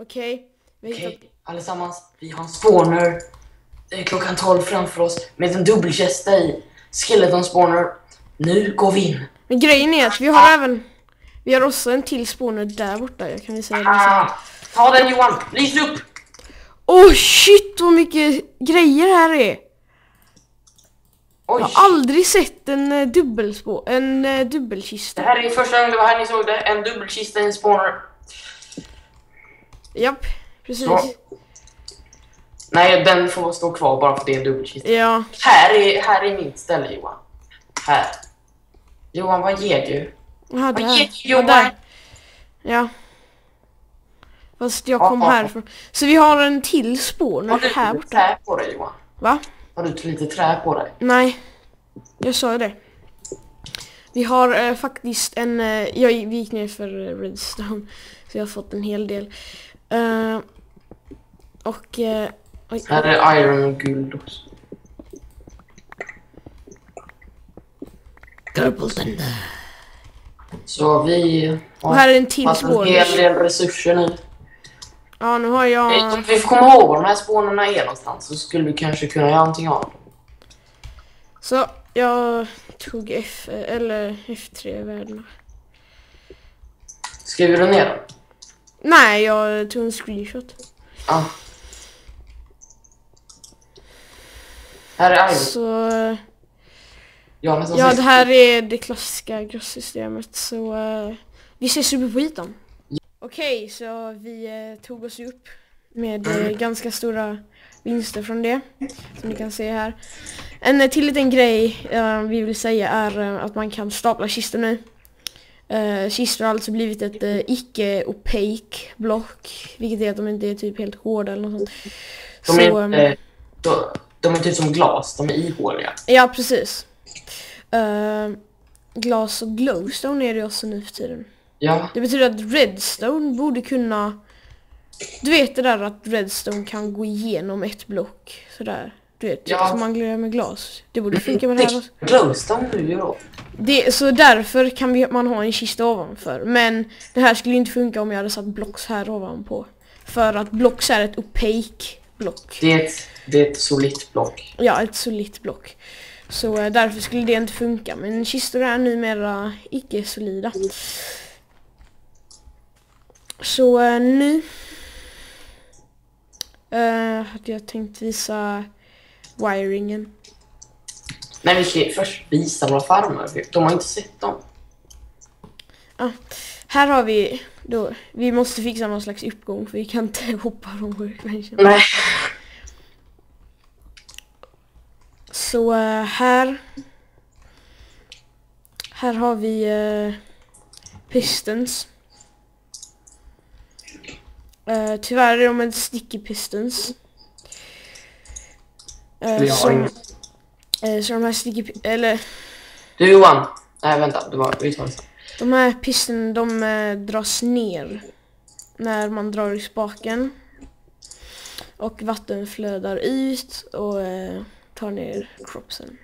Okej. Okej, allesammans. Vi har en spawner. Det är klockan 12 framför oss med en dubbelkästa i. Skeleton spawner. Nu går vi in. Men grejen är att vi har också en till spawner där borta. Jag kan säga det. Ta den Johan, lys upp. Åh shit, vad mycket grejer här är. Oj. Jag har aldrig sett en dubbelkista. Det här är första gången det var här ni såg det. En dubbelkista i en spawner. Japp, precis. Så. Nej, den får stå kvar bara för det är en dubbelkista. Ja. Här är mitt ställe Johan. Här. Johan, vad ger du? Aha, Vad ger du Johan? där. Ja. Fast jag kom härifrån. Så vi har en till spawner här Har du borta. trä på dig Johan? Va? Har du lite trä på dig? Nej. Jag sa det. Vi har faktiskt vi gick ner för redstone. Så jag har fått en hel del. Oj. Här är iron och guld också. Så vi har Och här är en till en spawner. hel del resurser nu. Ja, nu har jag... Om vi får komma ihåg var de här spånerna är någonstans så skulle vi kanske kunna göra någonting av dem. Så jag tog F3-värdena. Skriver du ner dem? Nej, jag tog en screenshot. Ja. Här är iron. Så... Ja, det här är det klassiska grosssystemet. Så vi ses uppe på ytan. Okej, så vi tog oss upp med ganska stora vinster från det. Som ni kan se här. En till liten grej vi vill säga är att man kan stapla kistor nu. Kistor har alltså blivit ett icke-opaque block. Vilket är att de inte är typ helt hårda eller något sånt. De är typ som glas, de är ihåliga. Ja, precis. Glas och glowstone är det också nu för tiden. Ja. Det betyder att redstone borde kunna... Du vet det där att redstone kan gå igenom ett block. Sådär. Du vet, som man gör med glas. Det borde funka med det här också. Glowstone nu ju då. Så därför kan man ha en kista ovanför. Men det här skulle inte funka om jag hade satt blocks här ovanpå. För att blocks är ett opaque block. Det är ett solitt block. Ja, ett solitt block. Så därför skulle det inte funka. Men kistor är numera icke-solida. Så nu hade jag tänkt visa wiringen. Nej, vi ska först visa våra farmar. De har inte sett dem. Här har vi då, vi måste fixa någon slags uppgång för vi kan inte hoppa från workbenchen. Nej. Så här har vi pistons. Tyvärr är de en sticky pistons. Så de här sticky Du Johan. Nej, vänta, det var uttalat. De här piston, de dras ner när man drar i spaken. Och vatten flödar ut och tar ner cropsen.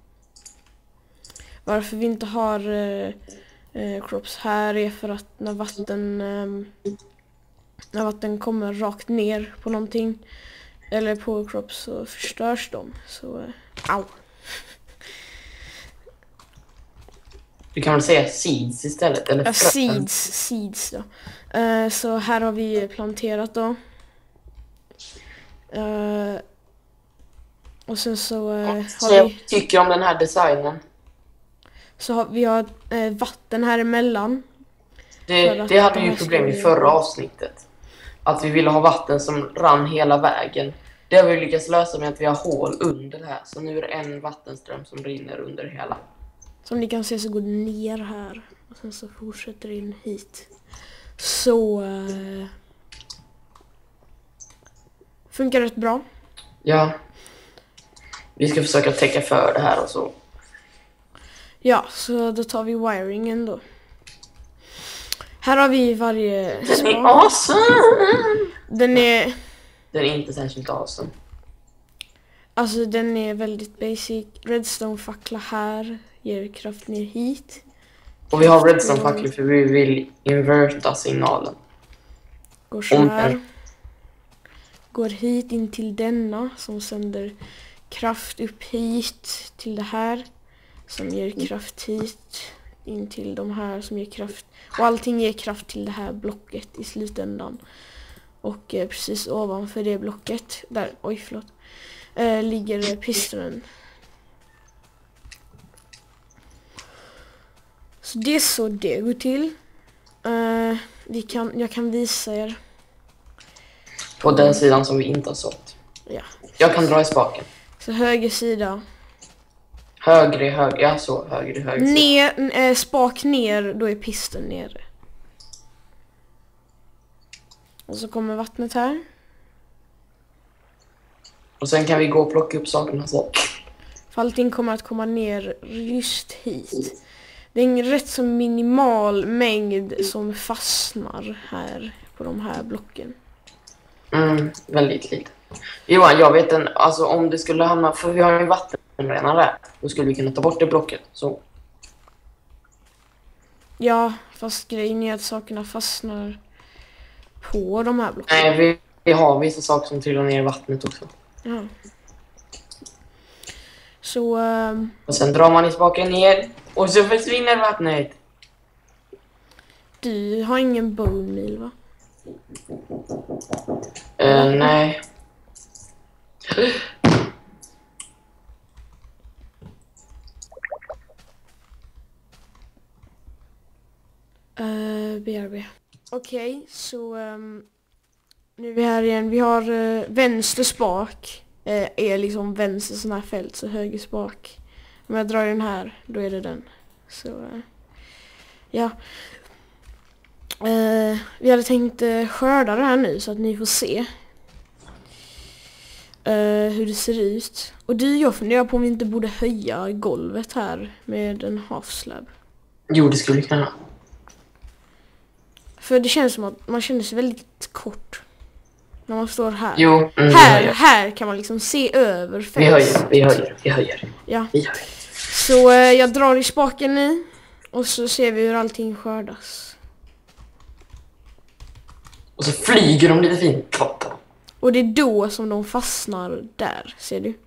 Varför vi inte har crops här är för att när vatten kommer rakt ner på någonting eller på crops så förstörs de. Så au. Du kan väl säga seeds istället eller seeds då. Så här har vi planterat då. Och sen så har vi tycker om den här designen. Så har vi vatten här emellan. Det hade vi ju problem i förra avsnittet. Att vi ville ha vatten som rann hela vägen. Det har vi lyckats lösa med att vi har hål under det här. Så nu är det en vattenström som rinner under hela. Som ni kan se så går det ner här. Och sen så fortsätter det in hit. Så funkar rätt bra. Ja. Vi ska försöka täcka för det här och så. Ja, så då tar vi wiringen då. Här har vi varje... Den är awesome! Den är inte särskilt awesome. Alltså den är väldigt basic. Redstone-fackla här. Ger kraft ner hit. Och vi har redstone-facklor för vi vill inverta signalen. Går så här. går hit in till denna som sänder kraft upp hit till det här som ger kraft hit in till de här som ger kraft, och allting ger kraft till det här blocket i slutändan. Och precis ovanför det blocket där, ligger pistonen. Så det är så det går till. Jag kan visa er på den sidan som vi inte har sålt. Ja. Jag kan dra i spaken. Så höger sida. Högre, ja så, högre. Ner, spak ner, då är pisten nere. Och så kommer vattnet här. Och sen kan vi gå och plocka upp sakerna så. För allting kommer att komma ner just hit. Det är en rätt så minimal mängd som fastnar här på de här blocken. Väldigt lite. Johan, jag vet alltså om det skulle hamna, för vi har ju vattenrenare där, då skulle vi kunna ta bort det blocket. Så. Ja, fast grejen är att sakerna fastnar på de här blocken. Nej, vi har vissa saker som trillar ner i vattnet också. Ja. Så... Och sen drar man i spaken ner och så försvinner vattnet. Du har ingen bone meal, va? Nej. BRB. Okej, så nu är vi här igen. Vi har vänster spak. Är liksom vänster sån här fält, så höger spak. Om jag drar den här, då är det den. Så ja. Vi hade tänkt skörda det här nu så att ni får se hur det ser ut. Och jag funderar på om vi inte borde höja golvet här med en half slab. Jo, det skulle kunna. För det känns som att man känner sig väldigt kort när man står här. Jo, här kan man liksom se över fältet. Vi höjer. Ja. Så jag drar i spaken nu och så ser vi hur allting skördas. Och så flyger de lite fint. Och det är då som de fastnar där, ser du.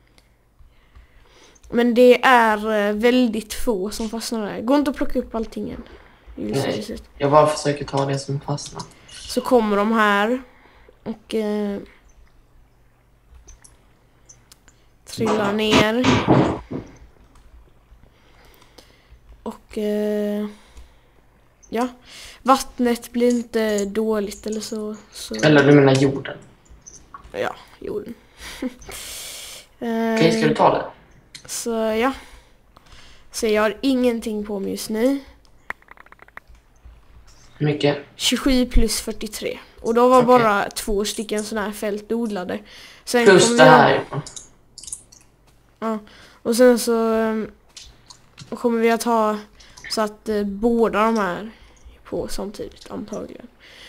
Men det är väldigt få som fastnar där. Gå inte att plocka upp allting än. Nej, jag bara försöker ta det som fastnar. Så kommer de här och trillar ner. Och ja, vattnet blir inte dåligt eller så. Eller du menar jorden? Ja, jorden. Okej, ska du ta det? Så ja. Så jag har ingenting på mig just nu. Hur mycket? 27 plus 43. Och då var bara 2 stycken sådana här fält odlade. Sen plus det här. Ja. Och sen så kommer vi att ha så att båda de här på samtidigt antagligen.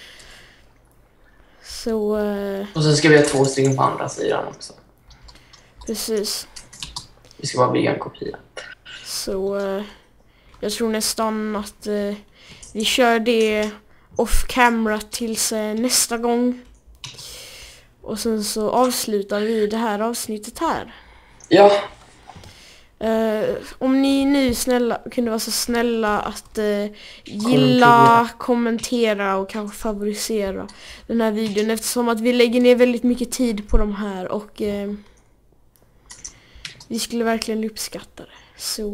Så och så ska vi ha 2 stycken på andra sidan också. Precis. Vi ska bara bygga en kopia. Så jag tror nästan att vi kör det off camera tills nästa gång. Och sen så avslutar vi det här avsnittet här. Ja. Om ni nu kunde vara så snälla att gilla, kommentera och kanske favorisera den här videon, eftersom att vi lägger ner väldigt mycket tid på de här och vi skulle verkligen uppskatta det. Så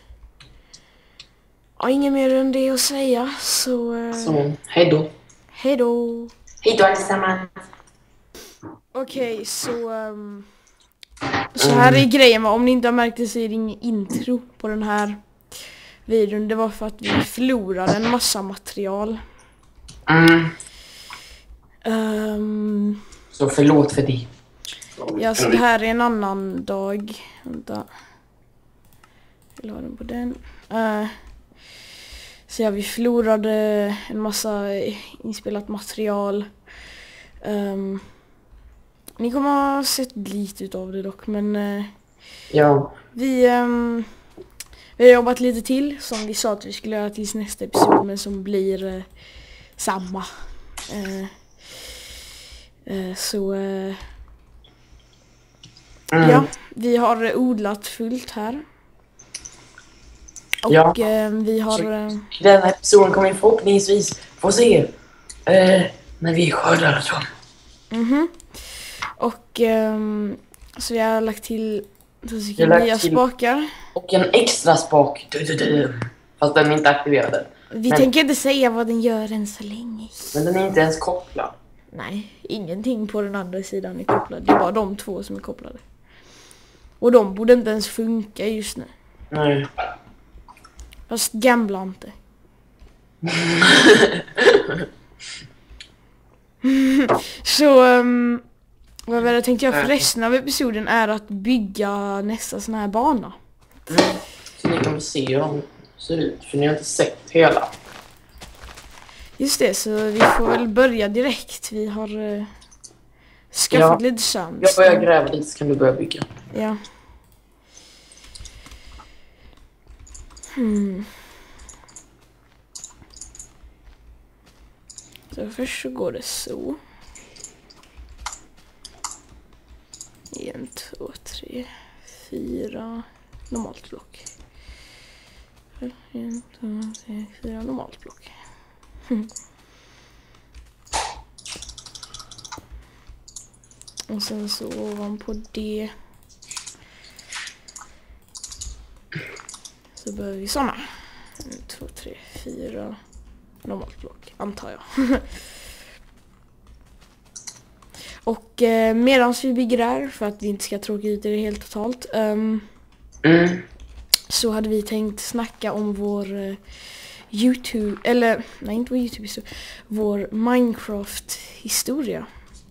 ja, inget mer än det att säga. Så hej då. Hej då. Hej då allesammans. Okej, så här är grejen, va? Om ni inte har märkt det så är det ingen intro på den här videon. Det var för att vi förlorade en massa material. Så förlåt för det. Ja, så det här är en annan dag. Vänta. Jag vill ha den på den. Så ja, vi förlorade en massa inspelat material. Ni kommer ha sett lite utav det dock, men ja. Vi har jobbat lite till som vi sa att vi skulle göra tills nästa episod, men som blir samma. Ja, vi har odlat fullt här. Och vi har... Den här episoden kommer vi förhoppningsvis få se när vi skördar och så. Och så vi har lagt till nya spakar. Och en extra spak. Fast den är inte aktiverad. Vi tänker inte säga vad den gör än så länge. Men den är inte ens kopplad. Nej, ingenting på den andra sidan är kopplad. Det är bara de två som är kopplade. Och de borde inte ens funka just nu. Nej. Fast gambla inte. Så vad jag tänkte göra för resten av episoden är att bygga nästa sån här bana. Så ni kan få se hur de ser ut. För ni har inte sett hela. Just det, så vi får väl börja direkt. Vi har skaffat lite sand. Jag börjar gräva lite så kan du börja bygga. Ja. Så först så går det så. 1, 2, 3, 4 normalt block. 1, 2, 3, 4 normalt block. Och sen så ovanpå det så behöver vi såna. 1, 2, 3, 4 normalt block, antar jag. Och medan vi bygger där, för att vi inte ska tråka ut det helt totalt, så hade vi tänkt snacka om vår YouTube, eller nej, inte vår YouTube-historia, vår Minecraft-historia.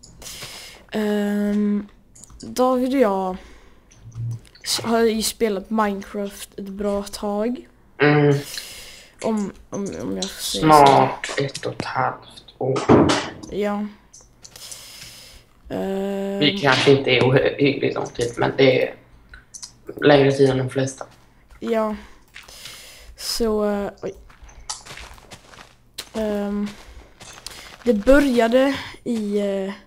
David och jag har ju spelat Minecraft ett bra tag. Om jag får säga snart så. 1,5 år. Ja. Vi kanske inte är ohyggligt lång tid, men det är längre tid än de flesta. Ja. Så det började i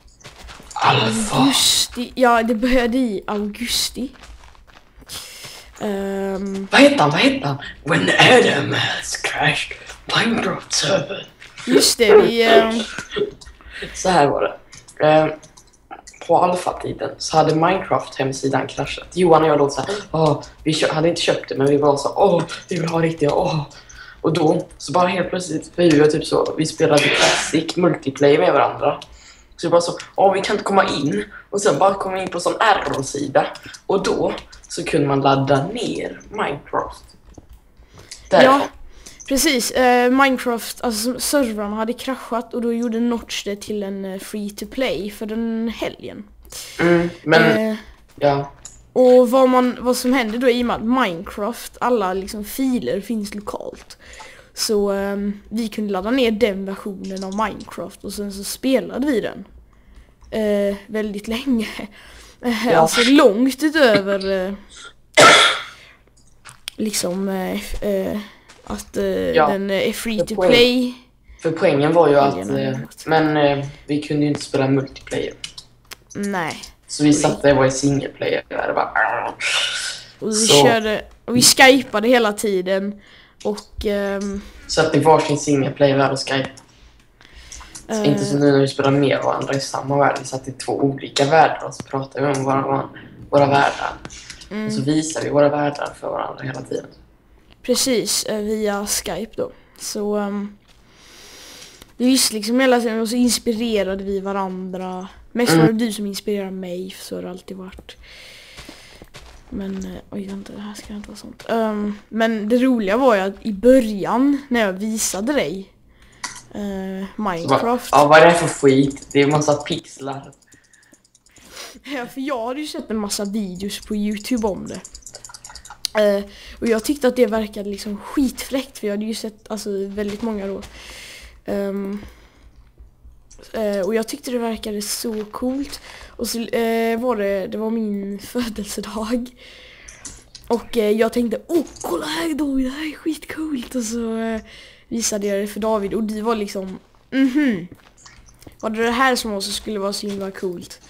augusti. Ja, det började i augusti. Vad heter han? When Adam has crashed Minecraft server. Just det, Så här var det. På alfa-tiden så hade Minecraft-hemsidan kraschat. Johan och jag låg så här, vi hade inte köpt det, men vi var så, vi vill ha riktiga, Och då, så bara helt plötsligt, vi spelade Classic multiplayer med varandra. Så vi bara så, vi kan inte komma in. Och sen bara kom vi in på sån error-sida. Och då så kunde man ladda ner Minecraft. Ja, precis. Minecraft, alltså servrarna hade kraschat och då gjorde Notch det till en free to play för den helgen. Ja. Och vad som hände då i och med att Minecraft, alla liksom filer finns lokalt. Så vi kunde ladda ner den versionen av Minecraft och sen så spelade vi den väldigt länge. Alltså långt utöver liksom att den är free to play. För poängen var ju att vi kunde ju inte spela multiplayer. Nej. Så vi satt där och var i single player där bara. Och vi skypade hela tiden och satt i varsin single player där och skype. Inte som nu när vi spelar med varandra i samma värld. Vi satt i 2 olika världar och så pratade vi om våra världar. Och så visar vi våra världar för varandra hela tiden. Precis, via Skype då. Så vi visste liksom hela tiden och så inspirerade vi varandra. Mest var det du som inspirerade mig, så har det alltid varit. Men, vänta, det här ska inte vara sånt. Men det roliga var ju att i början, när jag visade dig Minecraft. Vad är det för skit? Det är en massa pixlar. Ja, för jag hade ju sett en massa videos på YouTube om det. Och jag tyckte att det verkade liksom skitfräckt, för jag hade ju sett väldigt många då. Och jag tyckte det verkade så coolt. Och så det var min födelsedag. Och jag tänkte, kolla här då, det här är skitcoolt. Och så visade jag det för David och det var liksom, Var det här som också skulle vara så himla coolt?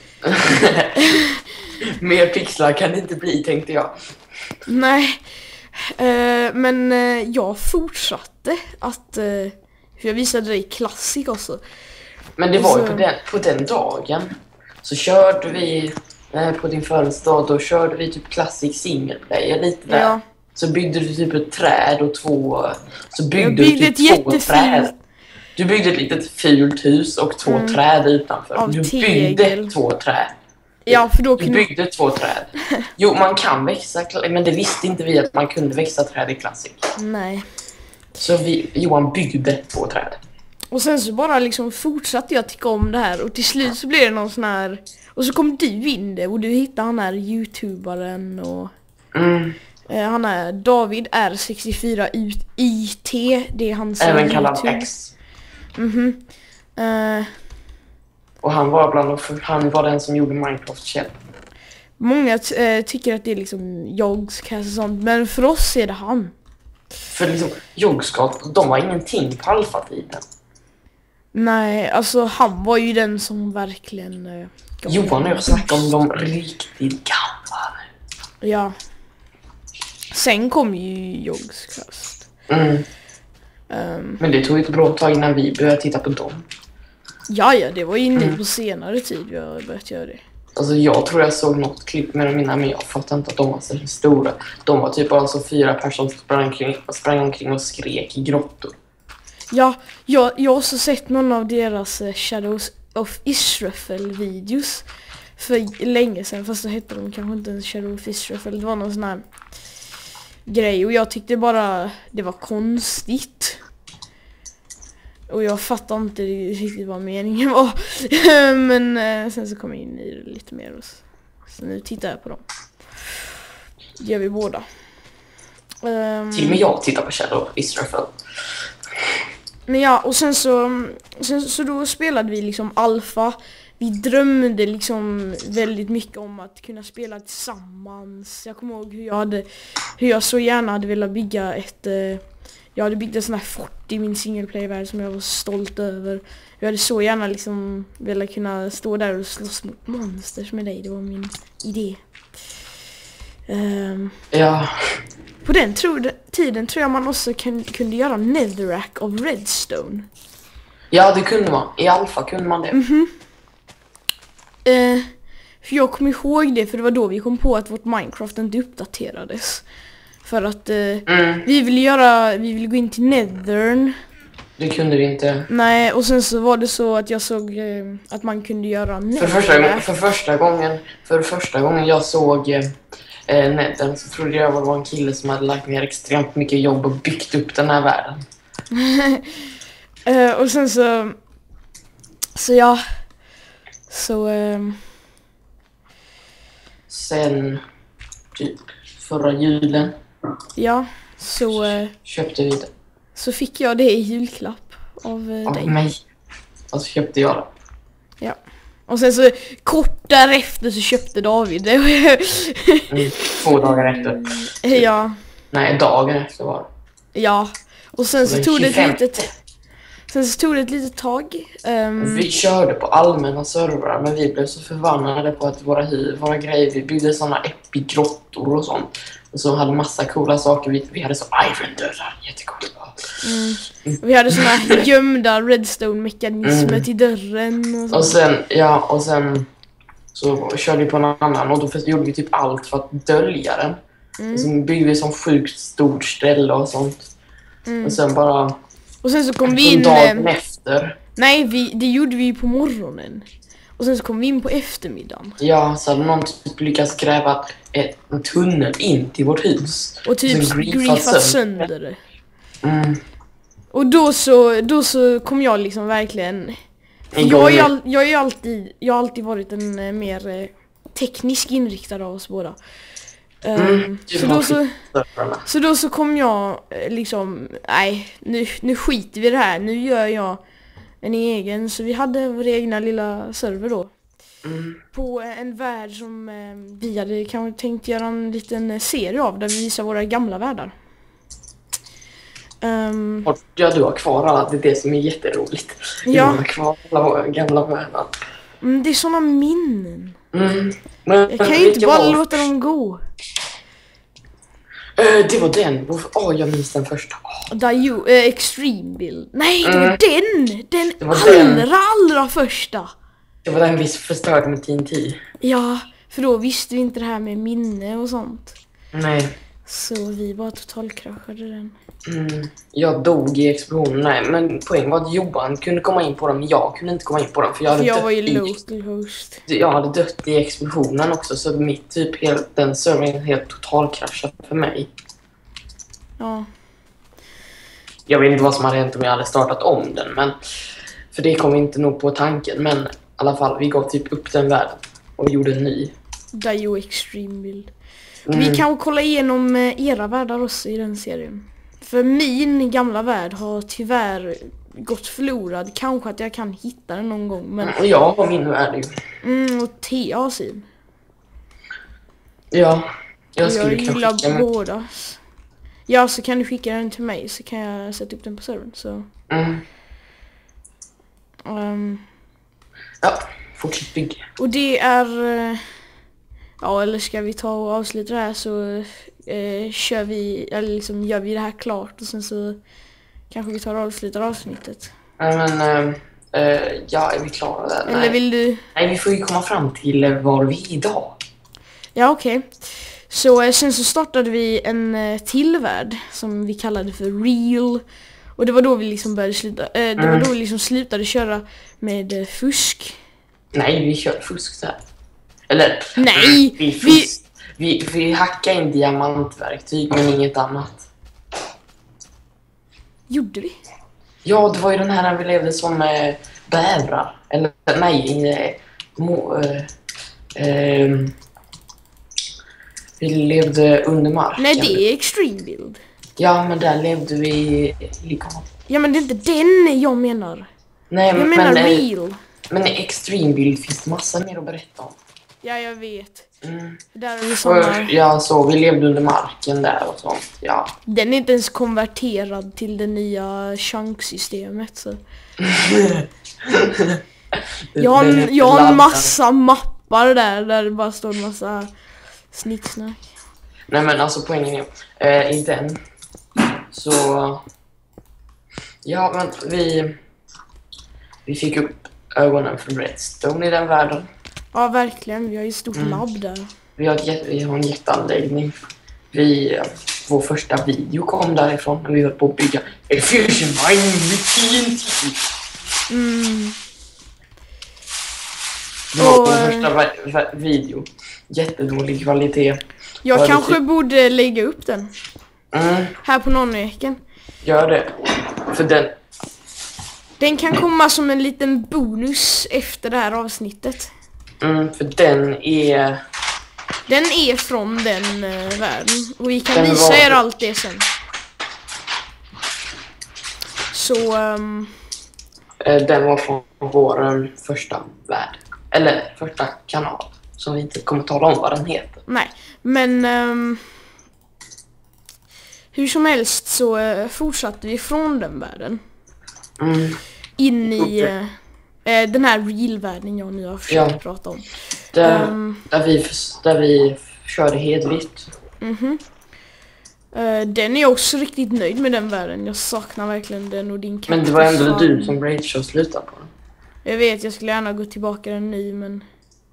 Mer pixlar kan det inte bli, tänkte jag. Nej, men jag fortsatte att... för jag visade dig Classic också. Men det var ju på den dagen så körde vi på din födelsedag, då körde vi typ Classic single player lite där. Ja. Så byggde du typ ett träd och så byggde du typ två träd. Du byggde ett litet fult hus och två träd utanför. Du byggde 2 träd. Ja, för då du byggde 2 träd. Jo, man kan växa, men det visste inte vi att man kunde växa träd i Classic. Nej. Så Johan byggde 2 träd. Och sen så bara liksom fortsatte jag tycka om det här. Och till slut så blev det någon sån här... Och så kom du in det och du hittade han här YouTubaren och... han är David R64 IT. Det är hans även kallad X. Och han var den som gjorde Minecraft själv. Många tycker att det är liksom Yogscast och sånt. Men för oss är det han. För liksom Yogscast, de var ingenting på alfa-tiden. Nej, alltså han var ju den som verkligen... Johan och jag snackar om de riktigt gamla nu. Ja. Sen kom ju Yogscast. Men det tog ett bra tag innan vi började titta på dem. Ja, det var ju nu på senare tid vi har börjat göra det. Alltså jag tror jag såg något klipp med dem innan, men jag fattar inte att de var så stora. De var typ bara så 4 personer som sprang omkring och skrek i grottor. Ja, jag har också sett någon av deras Shadows of Israfel-videos för länge sedan, fast då hette de kanske inte en Shadow of Israfel. Det var någon sån här grej och jag tyckte bara det var konstigt. Och jag fattar inte riktigt vad meningen var. Men sen så kom jag in i det lite mer. Så nu tittar jag på dem. Det gör vi båda. Till och med jag tittar på Shadow of Israfel. Men ja, och sen så då spelade vi liksom alfa. Vi drömde liksom väldigt mycket om att kunna spela tillsammans. Jag kommer ihåg hur jag så gärna hade velat bygga jag hade byggt en sån här fort i min singleplayvärld som jag var stolt över. Jag hade så gärna liksom velat kunna stå där och slåss mot monsters med dig. Det var min idé. Ja. På den tiden tror jag man också kunde göra netherrack av redstone. Ja, det kunde man. I alfa kunde man det. För jag kommer ihåg det, för det var då vi kom på att vårt Minecraft inte uppdaterades. För att vi ville gå in till Nethern. Det kunde vi inte. Nej, och sen så var det så att jag såg att man kunde göra Nether. För första gången jag såg Nethern så trodde jag var en kille som hade lagt ner extremt mycket jobb och byggt upp den här världen. Och sen sen typ förra julen. Ja, så köpte vi det. Så fick jag det i julklapp av dig. Av mig. Och så köpte jag det. Ja. Och sen så kort därefter så köpte David det. 2 dagar efter. Ja. Nej, dagen efter var det. Ja. Och sen så tog det ett litet tag. Vi körde på allmänna servrar, men vi blev så förbannade på att våra grejer, vi byggde såna epic-grottor och sånt. Och så hade massa coola saker. Vi hade så iron-dörrar, jättecoolt. Vi hade såna gömda redstone-mekanismer till dörren. Och sen så körde vi på en annan och då gjorde vi typ allt för att dölja den. Och sen byggde vi som sjukt stort ställe och sånt. Och sen bara... Och sen så kom vi in... dagen efter. Nej, det gjorde vi på morgonen. Och sen så kom vi in på eftermiddagen. Ja, så hade någon typ lyckats gräva en tunnel in till vårt hus. Och typ griffat sönder det. Och då så kom jag liksom verkligen... Jag har alltid varit en mer teknisk inriktad av oss båda. Så då så kom jag liksom, nej, nu skiter vi i det här. Nu gör jag en egen. Så vi hade vår egna lilla server då. På en värld som vi hade kanske tänkt göra en liten serie av, där vi visar våra gamla världar. Ja, du har kvar alla. Det är det som är jätteroligt. Ja. Du har kvar alla våra gamla vänner. Det är såna minnen. Men, Jag kan ju inte bara låta dem gå. Det var den. Jag minns den första. Extreme Build. Nej, det var den! Den allra första. Det var den vi förstörde med TNT. Ja, för då visste vi inte det här med minne och sånt. Nej. Så vi bara totalkraschade den. Jag dog i explosionen. Nej, men poängen var att Johan kunde komma in på den, men jag kunde inte komma in på den. För jag var ju local host. Jag hade dött i explosionen också, så mitt den servern helt totalkraschat för mig. Ja. Jag vet inte vad som hade hänt om jag hade startat om den, men för det kom inte nog på tanken. Men i alla fall, vi gav typ upp den världen och gjorde en ny. Dio Extreme Build. Vi kan kolla igenom era världar också i den serien. För min gamla värld har tyvärr gått förlorad. Kanske att jag kan hitta den någon gång. Men... Ja, och min värld ju. Och T.A. sin. Ja, jag gillar båda. Ja, så kan du skicka den till mig så kan jag sätta upp den på servern. Så. Ja, fortsätt bygga. Och det är... Ja, eller ska vi ta och avsluta det här så kör vi, eller liksom gör vi det här klart och sen så kanske vi tar och avslutar avsnittet. Men, ja, är vi klara där? Eller nej. Vill du? Nej, vi får ju komma fram till var vi är idag. Ja, okej. Så sen så startade vi en till värld som vi kallade för Real. Och det var då vi liksom började det var då vi liksom slutade köra med fusk. Nej, vi kör fusk där. Eller, nej, vi hackade in diamantverktyg men inget annat. Gjorde vi? Ja, det var ju den här vi levde som bävrar. Eller nej, vi levde under mark. Nej, det är Extreme Build. Ja, men där levde vi Ja, men det är inte den jag menar. Nej, jag menar Real. Men i Extreme Build finns det massa mer att berätta om. Ja, jag vet. Där är det såna... Ja, så vi levde under marken där och sånt, ja. Den är inte ens konverterad till det nya chunk-systemet, så... jag har en massa mappar där det bara står en massa snicksnack. Nej, men alltså poängen är i den. Så... Ja, men vi fick upp ögonen för Redstone i den världen. Ja, verkligen. Vi har ju ett stort labb där. Vi har en jätteanläggning. Vår första video kom därifrån när vi höll på att bygga en fusion mine med TNT. Det var vår första video. Jättedålig kvalitet. Jag kanske borde lägga upp den. Här på Nonneken. Gör det. För den kan komma som en liten bonus efter det här avsnittet. För den är från den världen. Och vi kan visa er allt det sen. Så... den var från vår första värld. Eller första kanal. Som vi inte kommer tala om vad den heter. Nej, men... hur som helst så fortsatte vi från den världen. In i den här real-världen jag nu har försökt prata om. Där vi körde hedligt. Den är också riktigt nöjd med den världen. Jag saknar verkligen den och din katt. Men det var ändå du som Rage och slutade på den. Jag vet, jag skulle gärna gå tillbaka den ny, men...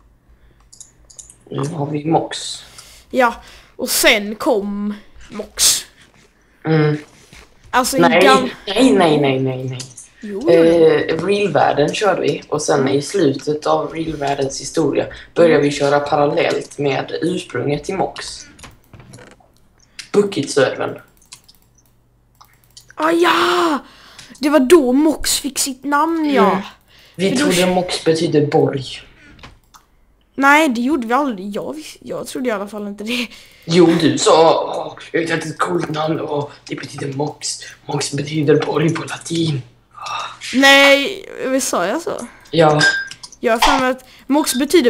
Nu har vi Mox. Ja, och sen kom Mox. Alltså nej. Jo. Real-världen körde vi. Och sen i slutet av Real-världens historia började vi köra parallellt med ursprunget till Mox. Bucket-servern. Ja! Det var då Mox fick sitt namn, ja. Vi trodde Mox betyder borg. Nej, det gjorde vi aldrig. Jag trodde i alla fall inte det. Jo, du sa jag vet ett coolt namn och det betyder Mox. Mox betyder borg på latin. Nej, sa jag så? Ja. Jag har för mig att Mox betyder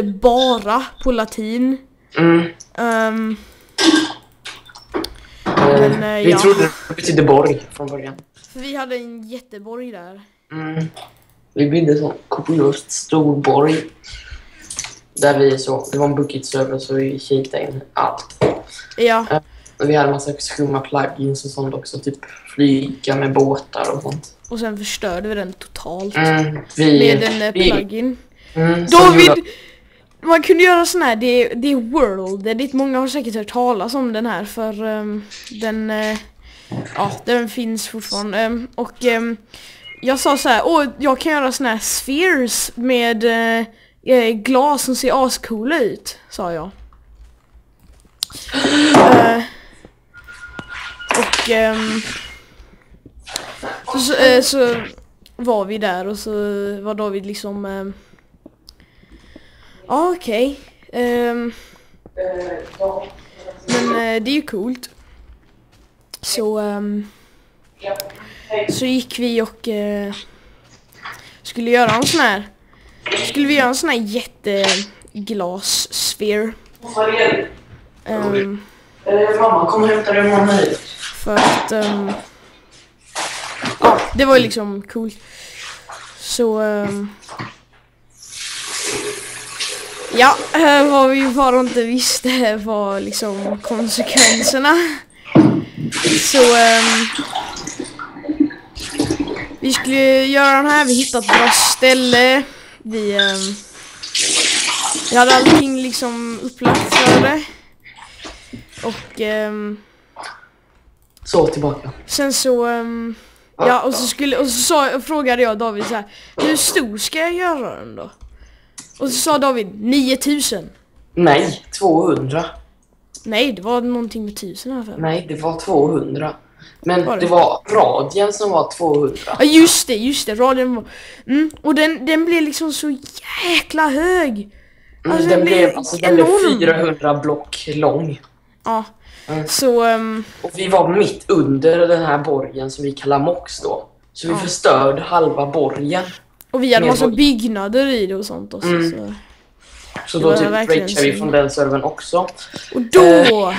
Men, vi trodde det betydde borg från början. För vi hade en jätteborg där. Vi byggde en sån kopiöst stor borg. Där det var en bucket-server så vi kikade in allt. Ja. Vi hade en massa skumma plugins och sånt också. Typ flyga med båtar och sånt. Och sen förstörde vi den totalt. Med en plugin. David! Man kunde göra sån här, det är World Edit. Många har säkert hört talas om den här för den finns fortfarande. Och jag sa så här, jag kan göra sån här spheres med glas som ser ascoola ut, sa jag. Så var vi där och så var David liksom okej. Men det är ju coolt. Så gick vi och skulle göra en sån här. Skulle vi göra en sån här jätteglassfär. Mamma, kom och hämta dig mamma hit. För att det var ju liksom coolt. Så vad vi bara inte visste var liksom konsekvenserna. Så vi skulle göra den här, vi hittade ett bra ställe. Vi hade allting liksom upplagt för det. Och så tillbaka. sen så och så frågade jag David så här: hur stor ska jag göra den då? Och så sa David 9000. Nej, 200. Nej, det var någonting med 1000 här för. Nej, det var 200. Men det var radien som var 200. Ja, just det, radien var. Och den blev liksom så jäkla hög. Alltså, den blev 400 block lång. Ja. Så och vi var mitt under den här borgen som vi kallar Mox då. Så vi förstörde halva borgen. Och vi hade massa byggnader i det och sånt också. Så då typ breakade vi från den servern också. Och då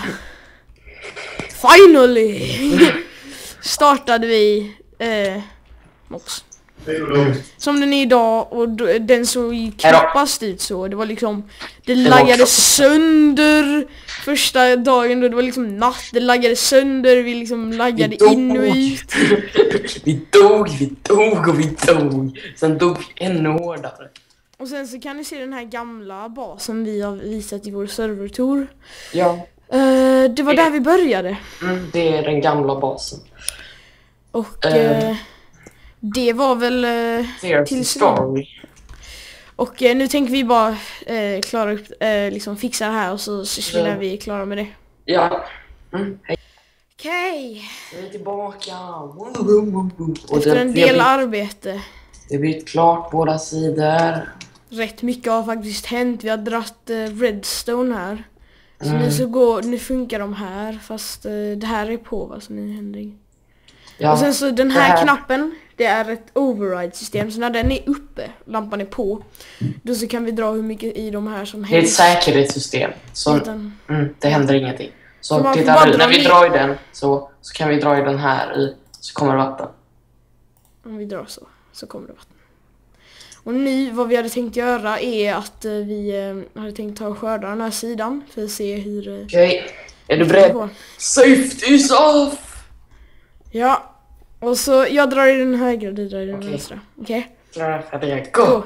finally startade vi Mox. Som den är idag, och den såg ju knappast ut så. Det var liksom, det laggade sönder första dagen då, det var liksom natt, det laggade sönder, vi liksom laggade in och ut. vi dog. Sen dog vi ännu hårdare. Och sen så kan ni se den här gamla basen vi har visat i vår servertour. Ja. Det var där vi började. Det är den gamla basen. Och det var väl till story. Och nu tänker vi bara klara upp, liksom fixa det här och så är vi klara med det. Ja. Hej. Okej. Vi är tillbaka. Efter en del arbete. Det har blivit klart båda sidor. Rätt mycket har faktiskt hänt. Vi har dratt redstone här. Så nu funkar de här, fast det här är på, vad som nu händer. Ja, och sen så den här knappen, det är ett override-system. Så när den är uppe, lampan är på, då så kan vi dra hur mycket i de här som helst. Det är ett säkerhetssystem. Så det händer ingenting. Så titta nu, när vi drar i den så kan vi dra i den här i, så kommer det vatten. Om vi drar så kommer det vatten. Och nu, vad vi hade tänkt göra är att vi hade tänkt ta och skörda den här sidan för att se hur... Okej, är du beredd? Safety is off! Ja, och så jag drar i den högra, du drar i den vänstra. Okej? Klara, färdiga, gå!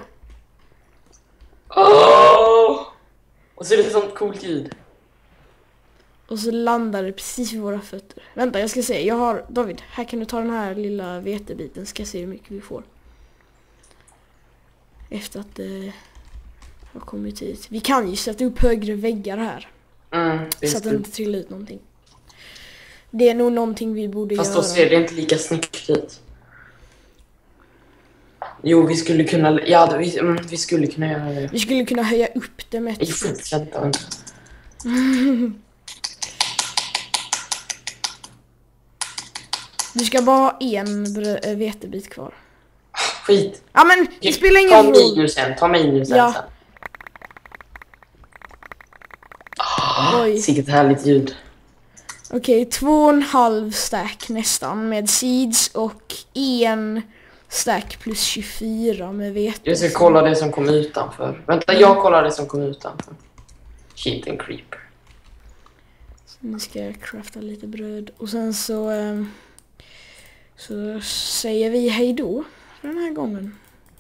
Oh! Och så är det ett sånt coolt ljud. Och så landar det precis vid våra fötter. Vänta, jag ska se. David, här kan du ta den här lilla vetebiten. Ska se hur mycket vi får. Efter att det har kommit hit. Vi kan ju sätta upp högre väggar här. Så att det inte trillar ut någonting. Det är nog någonting vi borde göra. Fast då ser det inte lika snyggt ut. Jo, vi skulle kunna... Ja, vi skulle kunna göra det. Vi skulle kunna höja upp det med ett... Du ska bara ha en vetebit kvar. Skit. Ja, men det spelar ingen roll. Ta minusen ja. Sen. Oj. Sicket härligt ljud. Okej, 2,5 stack nästan med seeds och 1 stack plus 24 med vete. Jag ska kolla det som kom utanför. Vänta, jag kollar det som kom utanför. Shit and creeper. Så nu ska jag crafta lite bröd. Och sen så säger vi hej då för den här gången.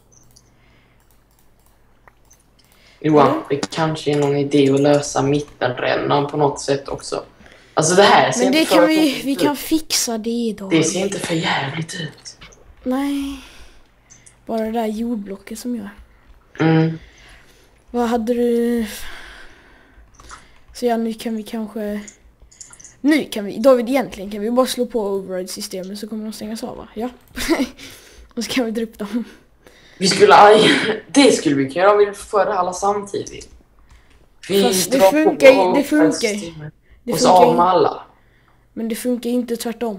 Johan, det kanske är någon idé att lösa mittenrännan på något sätt också. Alltså det här ser men det inte kan vi kan fixa det idag. Det ser inte för jävligt ut. Nej. Bara det där jordblocket som gör. Vad hade du... Så ja, nu kan vi kanske... David, egentligen kan vi bara slå på override-systemet så kommer de stängas av, va? Ja. Och så kan vi dra upp dem. Det skulle vi kunna göra om vi får det alla samtidigt. Fast det funkar. Och så av med alla. Men det funkar inte tvärtom.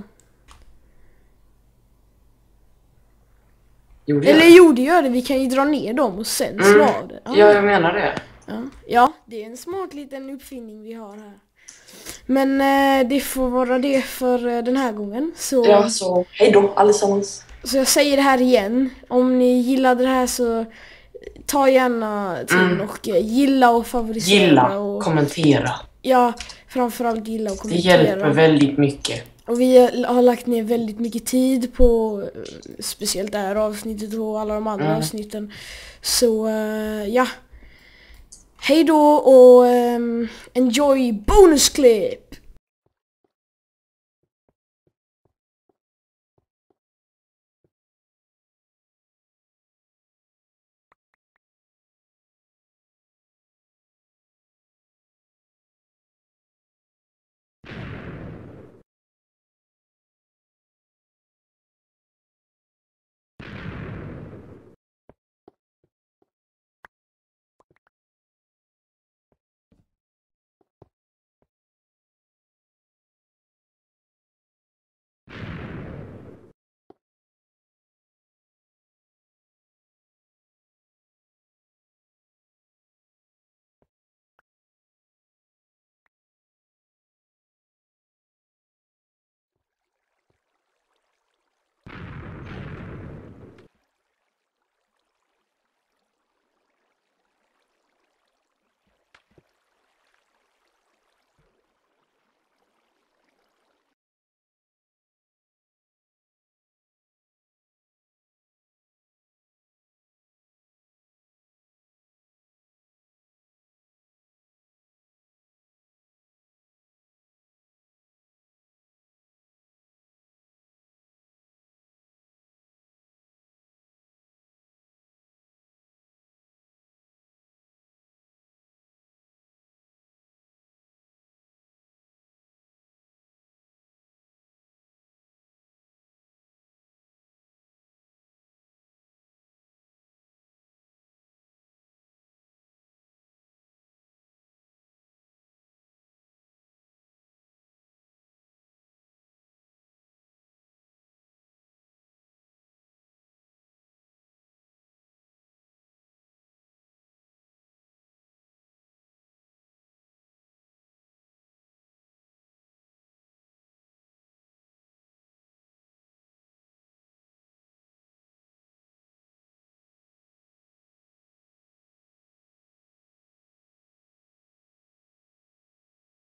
Jo, det gör det. Vi kan ju dra ner dem och sen slå av det. Ja, jag menar det. Ja, det är en smart liten uppfinning vi har här. Men det får vara det för den här gången. Så... Ja, så hej då allesammans. Så jag säger det här igen. Om ni gillade det här så ta gärna till och gilla och favorisera. Gilla, och kommentera. Ja, framförallt gilla och kommentera. Det hjälper väldigt mycket. Och vi har lagt ner väldigt mycket tid på speciellt det här avsnittet och alla de andra avsnitten. Så ja. Hej då och enjoy bonus clip!